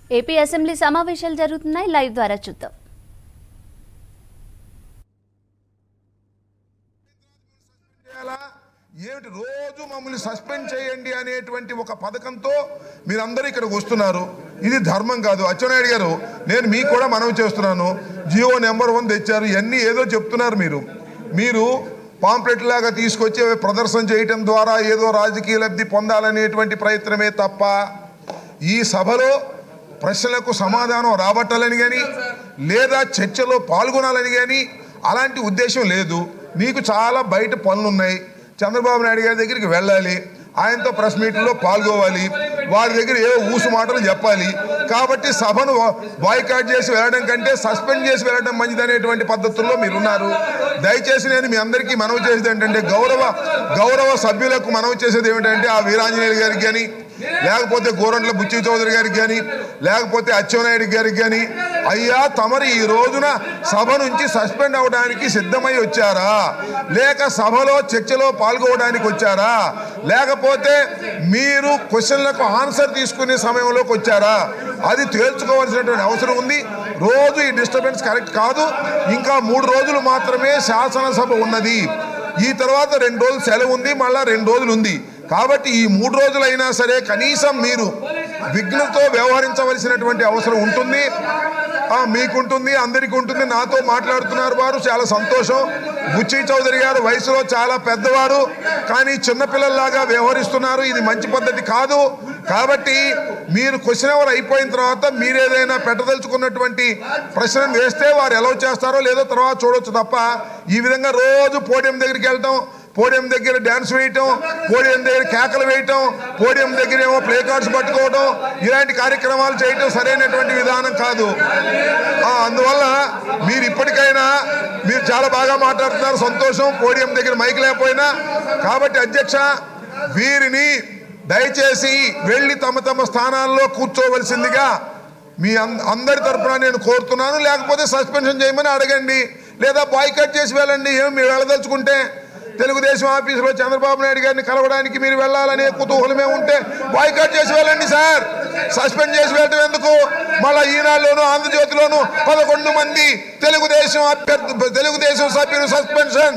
AP assembly సమావేశాలు జరుగుతున్నాయి. Live ద్వారా చూద్దాం. ఏమిటి రోజు మమ్మల్ని సస్పెండ్ చేయండి అనేటువంటి ఒక పథకంతో మీరందరూ ఇక్కడికి వస్తున్నారు. ఇది ధర్మం కాదు. అచ్చెన్నాయుడు గారు, నేను మీకు కూడా మనవి చేస్తున్నాను. జియో నెంబర్ 1 తెచ్చారు, ఇవన్నీ ఏదో చెప్తున్నారు. మీరు పాంప్లెట్ లాగా తీసుకొచ్చి ప్రదర్శన చేయటం ద్వారా ఏదో రాజకీయ లబ్ధి పొందాలనేటువంటి ప్రయత్నమే తప్ప ఈ సభలో ప్రశ్నలకు సమాధానం రాబట్టాలని కానీ లేదా చర్చలో పాల్గొనాలని కానీ అలాంటి ఉద్దేశం లేదు. మీకు చాలా బయట పనులున్నాయి. చంద్రబాబు నాయుడు గారి దగ్గరికి వెళ్ళాలి, ఆయనతో ప్రెస్ మీట్లో పాల్గొవాలి, వారి దగ్గర ఏవో ఊసు మాటలు చెప్పాలి. కాబట్టి సభను బాయ్కాట్ చేసి వెళ్ళడం కంటే సస్పెండ్ చేసి వెళ్ళడం మంచిదనేటువంటి పద్ధతుల్లో మీరున్నారు. దయచేసి నేను మీ అందరికీ మనవి చేసేది ఏంటంటే గౌరవ సభ్యులకు మనవి చేసేది ఏమిటంటే ఆ వీరాంజనేయులు గారికి కానీ లేకపోతే గోరంట్ల బుచ్చి చౌదరి గారికి కానీ లేకపోతే అచ్చెన్నాయుడు గారికి కానీ, అయ్యా తమరు ఈ రోజున సభ నుంచి సస్పెండ్ అవడానికి సిద్ధమై వచ్చారా, లేక సభలో చర్చలో పాల్గొనడానికి వచ్చారా, లేకపోతే మీరు క్వశ్చన్లకు ఆన్సర్ తీసుకునే సమయంలోకి వచ్చారా, అది తేల్చుకోవాల్సినటువంటి అవసరం ఉంది. రోజు ఈ డిస్టర్బెన్స్ కరెక్ట్ కాదు. ఇంకా 3 రోజులు మాత్రమే శాసనసభ ఉన్నది. ఈ తర్వాత 2 రోజులు సెలవు ఉంది, మళ్ళా 2 రోజులు ఉంది. కాబట్టి ఈ 3 రోజులైనా సరే కనీసం మీరు విఘ్నతో వ్యవహరించవలసినటువంటి అవసరం ఉంటుంది. మీకుంటుంది, అందరికీ ఉంటుంది. నాతో మాట్లాడుతున్నారు వారు, చాలా సంతోషం. బుచ్చి చౌదరి గారు వయసులో చాలా పెద్దవారు, కానీ చిన్నపిల్లల్లాగా వ్యవహరిస్తున్నారు. ఇది మంచి పద్ధతి కాదు. కాబట్టి మీరు క్వశ్చన్ అవర్ అయిపోయిన తర్వాత మీరేదైనా పెట్టదలుచుకున్నటువంటి ప్రశ్నను వేస్తే వారు ఎలా చేస్తారో లేదో తర్వాత చూడొచ్చు తప్ప ఈ విధంగా రోజు పోడియం దగ్గరికి వెళ్ళటం, పోడియం దగ్గర డ్యాన్స్ వేయటం, పోడియం దగ్గర కేకలు వేయటం, పోడియం దగ్గర ఏమో ప్లే కార్డ్స్ పట్టుకోవటం, ఇలాంటి కార్యక్రమాలు చేయటం సరైనటువంటి విధానం కాదు. అందువల్ల మీరు ఇప్పటికైనా మీరు చాలా బాగా మాట్లాడుతున్నారు, సంతోషం. పోడియం దగ్గర మైక్ లేకపోయినా. కాబట్టి అధ్యక్ష, వీరిని దయచేసి వెళ్ళి తమ స్థానాల్లో కూర్చోవలసిందిగా మీ అందరి తరఫున నేను కోరుతున్నాను. లేకపోతే సస్పెన్షన్ చేయమని అడగండి, లేదా బాయ్కాట్ చేసి వెళ్ళండి. మీరు వెళ్ళదలుచుకుంటే తెలుగుదేశం ఆఫీసులో చంద్రబాబు నాయుడు గారిని కలవడానికి మీరు వెళ్ళాలనే కుతూహలమే ఉంటే బాయ్కాట్ చేసి వెళ్ళండి సార్. సస్పెండ్ చేసి వెళ్ళటం ఎందుకు? మళ్ళీ ఈనాడులోను ఆంధ్రజ్యోతిలోను 11 మంది తెలుగుదేశం సభ్యులు సస్పెన్షన్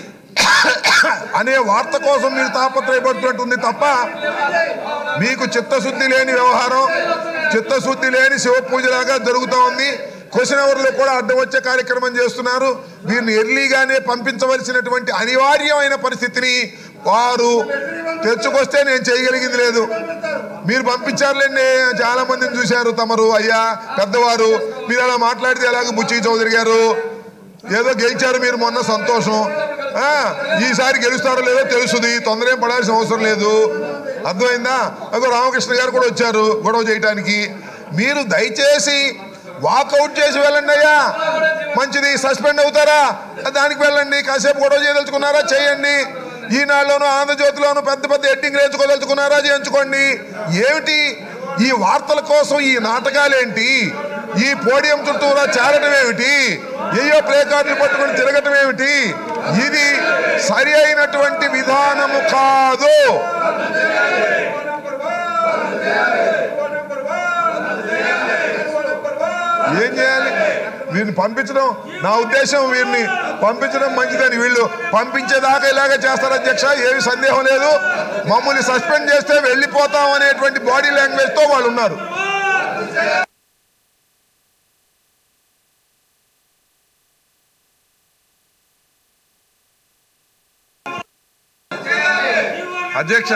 అనే వార్త కోసం మీరు తాపత్రయపడుతున్నట్టుంది తప్ప మీకు చిత్తశుద్ధి లేని వ్యవహారం, చిత్తశుద్ధి లేని శివ పూజలాగా జరుగుతూ ఉంది. క్వశ్చన్ అవర్లో కూడా అడ్డం వచ్చే కార్యక్రమం చేస్తున్నారు. వీరిని ఎర్లీగానే పంపించవలసినటువంటి అనివార్యమైన పరిస్థితిని వారు తెచ్చుకొస్తే నేను చేయగలిగింది లేదు. మీరు పంపించారులేండి, చాలా మందిని చూశారు తమరు. అయ్యా పెద్దవారు, మీరు అలా మాట్లాడితే ఎలాగ? బుచ్చి చౌదరి గారు ఏదో గెలిచారు మీరు మొన్న, సంతోషం. ఈసారి గెలుస్తారో లేదో తెలుసుది, తొందర ఏం పడాల్సిన అవసరం లేదు. అర్థమైందా? అదో రామకృష్ణ గారు కూడా వచ్చారు గొడవ చేయడానికి. మీరు దయచేసి వాకౌట్ చేసి వెళ్ళండి అయ్యా, మంచిది. సస్పెండ్ అవుతారా దానికి వెళ్ళండి. కాసేపు గొడవ చేయదలుచుకున్నారా చేయండి. ఈనాడులోను ఆంధ్రజ్యోతిలోను పెద్ద ఎడ్డింగ్ వేయించుకోదలుచుకున్నారా చేయించుకోండి. ఏమిటి ఈ వార్తల కోసం ఈ నాటకాలేంటి? ఈ పోడియం చుట్టూరా చేరటం ఏమిటి? ఏయో ప్లే కార్డులు పట్టుకుని తిరగటం ఏమిటి? ఇది సరి అయినటువంటి విధానము కాదు. ఏం చేయాలి? వీరిని పంపించడం, నా ఉద్దేశం వీరిని పంపించడం మంచిదని. వీళ్ళు పంపించేదాకా ఇలాగే చేస్తారు అధ్యక్ష, ఏమి సందేహం లేదు. మమ్మల్ని సస్పెండ్ చేస్తే వెళ్ళిపోతాం అనేటువంటి బాడీ లాంగ్వేజ్తో వాళ్ళు ఉన్నారు. అధ్యక్ష,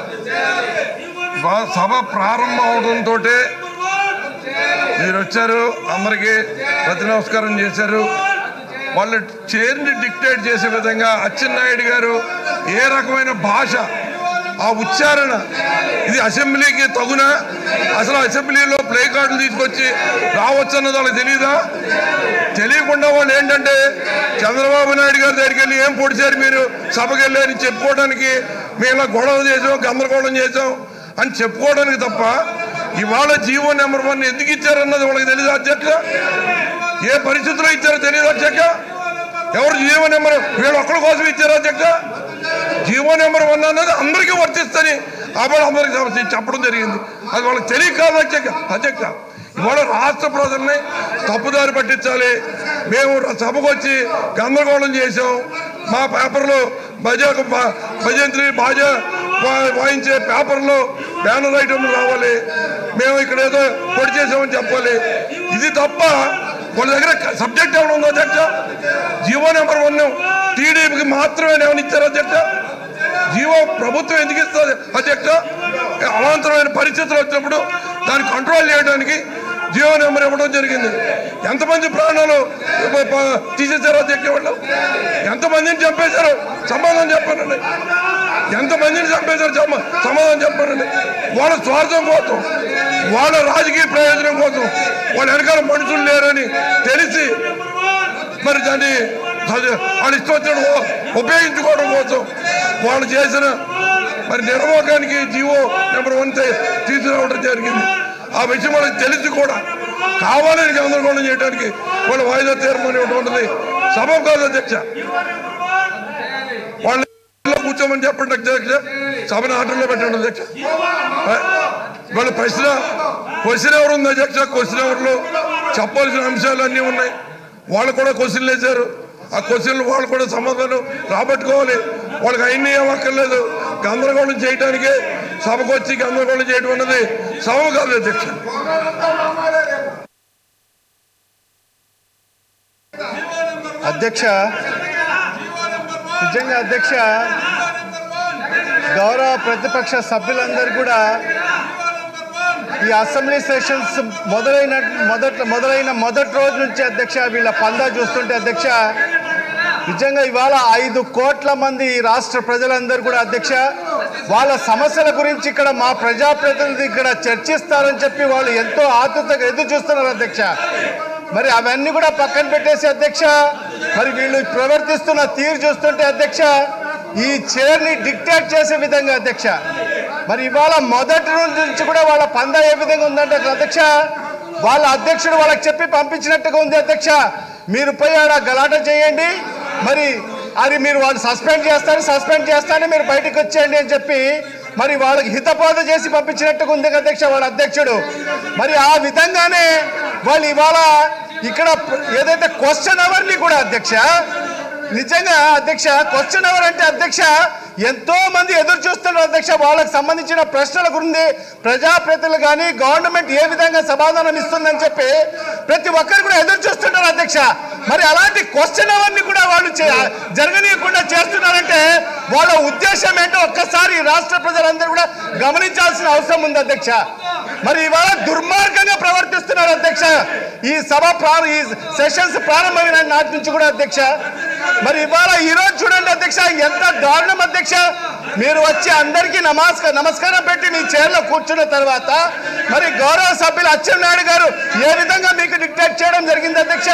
సభ ప్రారంభం అవడంతో మీరు వచ్చారు, అందరికీ ప్రతి నమస్కారం చేశారు. వాళ్ళు చైర్ని డిక్టేట్ చేసే విధంగా అచ్చెన్నాయుడు గారు ఏ రకమైన భాష, ఆ ఉచ్చారణ, ఇది అసెంబ్లీకి తగునా? అసలు అసెంబ్లీలో ప్లే కార్డులు తీసుకొచ్చి రావచ్చు అన్నది వాళ్ళకి తెలియదా? తెలియకుండా వాళ్ళు ఏంటంటే చంద్రబాబు నాయుడు గారి దగ్గరికి వెళ్ళి ఏం పొడిచారు మీరు సభకి వెళ్ళి అని చెప్పుకోవడానికి, మేము ఇలా గొడవ చేసాం, గందరగోళం చేసాం అని చెప్పుకోవడానికి తప్ప ఇవాళ జీవో నెంబర్ 1 ఎందుకు ఇచ్చారన్నది వాళ్ళకి తెలియదు అధ్యక్ష. ఏ పరిస్థితుల్లో ఇచ్చారో తెలియదు అధ్యక్ష. ఎవరు జీవో నెంబర్ వీళ్ళు ఒక్కడి కోసం ఇచ్చారు అధ్యక్ష? జీవో నెంబర్ 1 అన్నది అందరికీ వర్తిస్తుంది, అప్పుడు అందరికీ చెప్పడం జరిగింది. అది వాళ్ళకి తెలియక కాదు అధ్యక్ష. ఇవాళ రాష్ట్ర ప్రజల్ని తప్పుదారి పట్టించాలి. మేము సభకు వచ్చి గందరగోళం చేసాం. మా పేపర్లో భజంత్రి బాజా వాయించే పేపర్లో బ్యానర్ ఐటమ్లు రావాలి. మేము ఇక్కడ ఏదో పొడి చేసామని చెప్పాలి. ఇది తప్ప వాళ్ళ దగ్గర సబ్జెక్ట్ ఏమైనా ఉందో అధ్యక్ష? జీవో నెంబర్ 1 టీడీపీకి మాత్రమే ఏమైనా ఇచ్చారు అధ్యక్ష? జీవో ప్రభుత్వం ఎందుకు ఇస్తుంది అధ్యక్ష? అవాంతరమైన పరిస్థితులు వచ్చినప్పుడు దాన్ని కంట్రోల్ చేయడానికి జీవో నెంబర్ ఇవ్వడం జరిగింది. ఎంతమంది ప్రాణాలు తీసేశారు అధ్యక్ష? వాళ్ళు ఎంతమందిని చంపేశారు? సమాధానం చెప్పానండి. ఎంతమందిని చంపేశారు? సమాధానం చెప్పానండి. వాళ్ళ స్వార్థం కోసం, వాళ్ళ రాజకీయ ప్రయోజనం కోసం, వాళ్ళ వెనకాల మనుషులు లేరని తెలిసి మరి దాన్ని వాళ్ళు ఇష్టం వచ్చినట్టు ఉపయోగించుకోవడం కోసం వాళ్ళు చేసిన మరి నిర్వాహకానికి జీవో నెంబర్ 1 తీసుకురావడం జరిగింది. ఆ విషయం వాళ్ళకి తెలిసి కూడా కావాలని గందరగోళం చేయడానికి వాళ్ళు వాయిదా తీర్మానం ఇవ్వడం ఉంటుంది. సభ కాదు అధ్యక్ష. వాళ్ళ కూర్చోమని చెప్పండి అధ్యక్ష. సభను ఆటల్లో పెట్టండి అధ్యక్ష. వాళ్ళ క్వశ్చన్ ఎవరు ఉంది అధ్యక్ష? క్వశ్చన్ ఎవర్లో చెప్పాల్సిన అంశాలు అన్నీ ఉన్నాయి. వాళ్ళు కూడా క్వశ్చన్లు వేశారు. ఆ క్వశ్చన్లు వాళ్ళు కూడా సమాధానం రాబట్టుకోవాలి. వాళ్ళకి అన్నీ ఏమక్కర్లేదు. గందరగోళం చేయడానికే సభకు వచ్చి గందరగోళం చేయడం అన్నది సభ కాదు అధ్యక్ష. అధ్యక్ష, నిజంగా అధ్యక్ష, గౌరవ ప్రతిపక్ష సభ్యులందరూ కూడా ఈ అసెంబ్లీ సెషన్స్ మొదటి రోజు నుంచి అధ్యక్ష వీళ్ళ పందా చూస్తుంటే అధ్యక్ష, నిజంగా ఇవాళ 5 కోట్ల మంది రాష్ట్ర ప్రజలందరూ కూడా అధ్యక్ష వాళ్ళ సమస్యల గురించి ఇక్కడ మా ప్రజాప్రతినిధి ఇక్కడ చర్చిస్తారని చెప్పి వాళ్ళు ఎంతో ఆతృతగా ఎదురు చూస్తున్నారు అధ్యక్ష. మరి అవన్నీ కూడా పక్కన పెట్టేసి అధ్యక్ష, మరి వీళ్ళు ప్రవర్తిస్తున్న తీరు చూస్తుంటే అధ్యక్ష ఈ చైర్ని డిక్టేట్ చేసే విధంగా అధ్యక్ష, మరి ఇవాళ మొదటి రోజు నుంచి కూడా వాళ్ళ పందా ఏ విధంగా ఉందంటే అధ్యక్ష, వాళ్ళ అధ్యక్షుడు వాళ్ళకి చెప్పి పంపించినట్టుగా ఉంది అధ్యక్ష. మీరు పోయి ఆడ గలాట చేయండి, మరి అది మీరు వాళ్ళు సస్పెండ్ చేస్తారని మీరు బయటకు వచ్చేయండి అని చెప్పి మరి వాళ్ళకి హితబోధ చేసి పంపించినట్టుగా ఉంది అధ్యక్ష వాళ్ళ అధ్యక్షుడు. మరి ఆ విధంగానే వాళ్ళు ఇవాళ ఇక్కడ ఏదైతే క్వశ్చన్ అవర్ని కూడా అధ్యక్ష, నిజంగా అధ్యక్ష క్వశ్చన్ అవర్ అంటే అధ్యక్ష ఎంతో మంది ఎదురు చూస్తున్నారు అధ్యక్ష. వాళ్ళకి సంబంధించిన ప్రశ్నల గురించి ప్రజాప్రతినిధులు కానీ గవర్నమెంట్ ఏ విధంగా సమాధానం ఇస్తుందని చెప్పి ప్రతి ఒక్కరు కూడా ఎదురు చూస్తున్నారు అధ్యక్ష. మరి అలాంటి క్వశ్చన్ అవర్ని కూడా వాళ్ళు జరగనీయకుండా చేస్తున్నారంటే వాళ్ళ ఉద్దేశం ఏంటో ఒక్కసారి రాష్ట్ర ప్రజలందరూ కూడా గమనించాల్సిన అవసరం ఉంది అధ్యక్ష. మరి ఇవాళ దుర్మార్గంగా ప్రవర్తిస్తున్నారు అధ్యక్ష. ఈ సెషన్స్ ప్రారంభమైన నాటి నుంచి కూడా అధ్యక్ష. మరి ఇవాళ ఈరోజు చూడండి అధ్యక్ష ఎంత దారుణం అధ్యక్ష. మీరు వచ్చి అందరికీ నమస్కారం పెట్టి నీ చైర్లో కూర్చున్న తర్వాత మరి గౌరవ సభ్యులు అచ్చెన్నాయుడు గారు ఏ విధంగా మీకు డిక్టేట్ చేయడం జరిగింది అధ్యక్ష.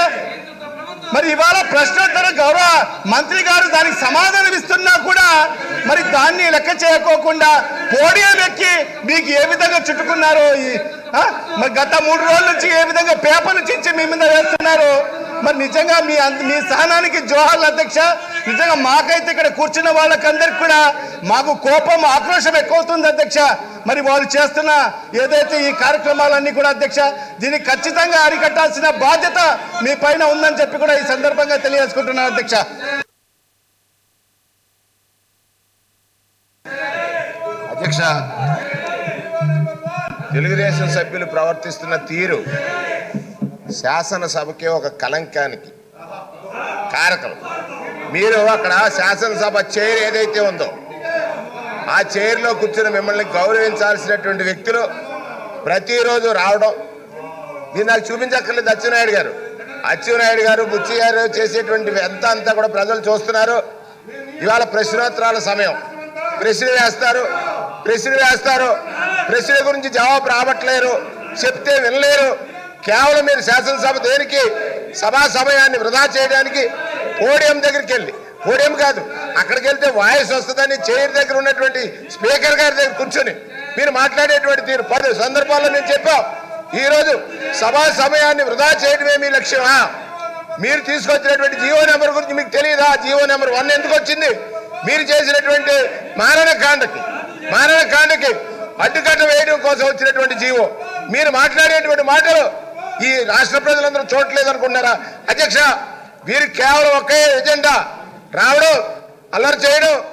మరి ఇవాళ ప్రశ్నోత్తరం గౌరవ మంత్రి గారు దానికి సమాధానం ఇస్తున్నా కూడా మరి దాన్ని లెక్క చేయకోకుండా పోడియం ఎక్కి మీకు ఏ విధంగా చుట్టుకున్నారో, మరి గత 3 రోజుల నుంచి ఏ విధంగా పేపర్లు చించి మీ మీద వేస్తున్నారు. మరి నిజంగా మీ సహనానికి జోహార్లు అధ్యక్ష. నిజంగా మాకైతే ఇక్కడ కూర్చున్న వాళ్ళకందరికి కూడా మాకు కోపం ఆక్రోశం ఎక్కువవుతుంది అధ్యక్ష. మరి వాళ్ళు చేస్తున్న ఏదైతే ఈ కార్యక్రమాలన్నీ కూడా అధ్యక్ష దీన్ని ఖచ్చితంగా అరికట్టాల్సిన బాధ్యత మీ పైన ఉందని చెప్పి కూడా ఈ సందర్భంగా తెలియజేసుకుంటున్నాను అధ్యక్ష. అధ్యక్ష, తెలుగుదేశం సభ్యులు ప్రవర్తిస్తున్న తీరు శాసనసభకే ఒక కలంకానికి కారకం. మీరు అక్కడ శాసనసభ చైర్ ఏదైతే ఉందో ఆ చైర్లో కూర్చుని మిమ్మల్ని గౌరవించాల్సినటువంటి వ్యక్తులు ప్రతిరోజు రావడం, దీన్ని నాకు చూపించక్కర్లేదు. అచ్చెన్నాయుడు గారు బుచ్చి గారు చేసేటువంటి అంతా కూడా ప్రజలు చూస్తున్నారు. ఇవాళ ప్రశ్నోత్తరాల సమయం, ప్రశ్నలు వేస్తారు, ప్రశ్నల గురించి జవాబు రావట్లేరు, చెప్తే వినలేరు. కేవలం మీరు శాసనసభ దేనికి సభా సమయాన్ని వృధా చేయడానికి పోడియం దగ్గరికి వెళ్ళి, పోడియం కాదు అక్కడికి వెళ్తే వాయిస్ వస్తుందని చైర్ దగ్గర ఉన్నటువంటి స్పీకర్ గారి దగ్గర కూర్చొని మీరు మాట్లాడేటువంటి తీరు 10 సందర్భాల్లో నేను చెప్పాం. ఈరోజు సభా సమయాన్ని వృధా చేయడమే మీ లక్ష్యమా? మీరు తీసుకొచ్చినటువంటి జీవో నెంబర్ గురించి మీకు తెలియదా? జీవో నెంబర్ 1 ఎందుకు వచ్చింది? మీరు చేసినటువంటి మారణకాండకి అడ్డుకట్ట వేయడం కోసం వచ్చినటువంటి జీవో. మీరు మాట్లాడేటువంటి మాటలు ఈ రాష్ట్ర ప్రజలందరూ చూడట్లేదు అనుకుంటున్నారా? అధ్యక్ష, వీరికి కేవలం ఒకే ఎజెండా, రావడం, అల్లరి చేయడం,